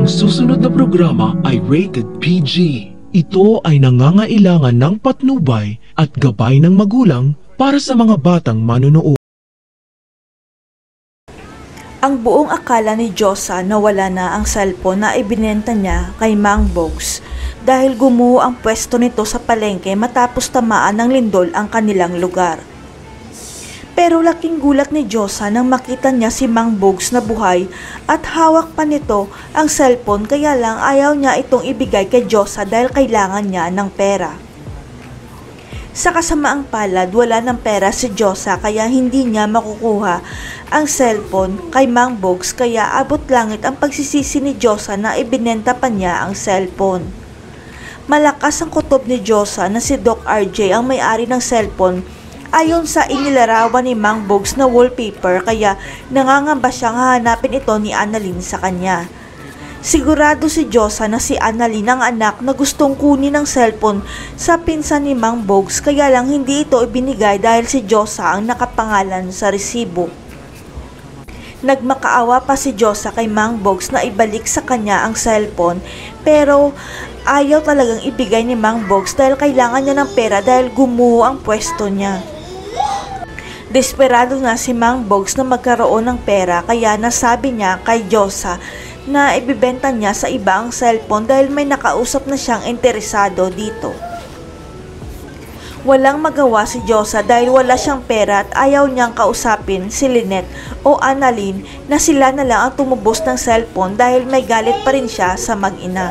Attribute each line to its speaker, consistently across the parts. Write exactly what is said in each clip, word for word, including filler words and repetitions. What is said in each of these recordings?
Speaker 1: Ang susunod na programa ay rated P G. Ito ay nangangailangan ng patnubay at gabay ng magulang para sa mga batang manunood.
Speaker 2: Ang buong akala ni Josa na wala na ang cellphone na ibinenta niya kay Mang Bogs dahil gumuho ang pwesto nito sa palengke matapos tamaan ng lindol ang kanilang lugar. Pero laking gulat ni Josa nang makita niya si Mang Bogs na buhay at hawak pa nito ang cellphone, kaya lang ayaw niya itong ibigay kay Josa dahil kailangan niya ng pera. Sa kasamaang palad, wala ng pera si Josa kaya hindi niya makukuha ang cellphone kay Mang Bogs, kaya abot langit ang pagsisisi ni Josa na ibinenta pa niya ang cellphone. Malakas ang kutob ni Josa na si Doc R J ang may-ari ng cellphone ayon sa inilarawan ni Mang Bogs na wallpaper, kaya nangangamba siyang hahanapin ito ni Annalyn sa kanya. Sigurado si Josa na si Annalyn ang anak na gustong kunin ang cellphone sa pinsan ni Mang Bogs, kaya lang hindi ito ibinigay dahil si Josa ang nakapangalan sa resibo. Nagmakaawa pa si Josa kay Mang Bogs na ibalik sa kanya ang cellphone, pero ayaw talagang ibigay ni Mang Bogs dahil kailangan niya ng pera dahil gumuho ang pwesto niya. Desperado na si Mang Bogs na magkaroon ng pera, kaya nasabi niya kay Josa na ibibenta niya sa iba ang cellphone dahil may nakausap na siyang interesado dito. Walang magawa si Josa dahil wala siyang pera at ayaw niyang kausapin si Lynette o Annalyn na sila na lang ang tumubos ng cellphone dahil may galit pa rin siya sa mag-ina.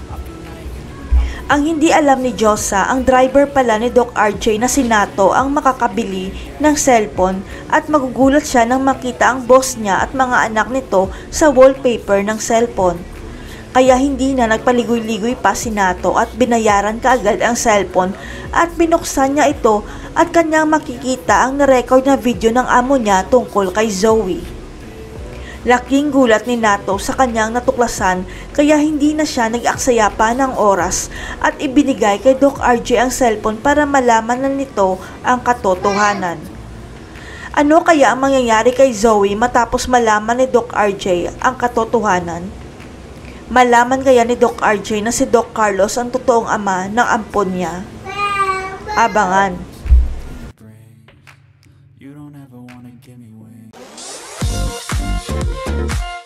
Speaker 2: Ang hindi alam ni Josa, ang driver pala ni Doc R J na si Nato ang makakabili ng cellphone at magugulat siya nang makita ang boss niya at mga anak nito sa wallpaper ng cellphone. Kaya hindi na nagpaligoy-ligoy pa si Nato at binayaran kaagad ang cellphone at binuksan niya ito at kanyang makikita ang na-record na video ng amo niya tungkol kay Zoe. Laking gulat ni Nato sa kanyang natuklasan kaya hindi na siya nag-aksaya pa ng oras at ibinigay kay Doc R J ang cellphone para malaman na nito ang katotohanan. Ano kaya ang mangyayari kay Zoe matapos malaman ni Doc R J ang katotohanan? Malaman kaya ni Doc R J na si Doc Carlos ang totoong ama ng ampon niya? Abangan!
Speaker 3: You don't ever wanna give me wings.